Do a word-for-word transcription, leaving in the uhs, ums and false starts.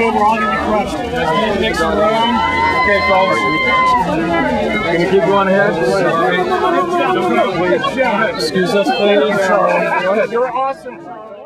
we're all going to be crushed. Next round. Okay, folks. Can you keep going ahead? Excuse us, please. You're awesome.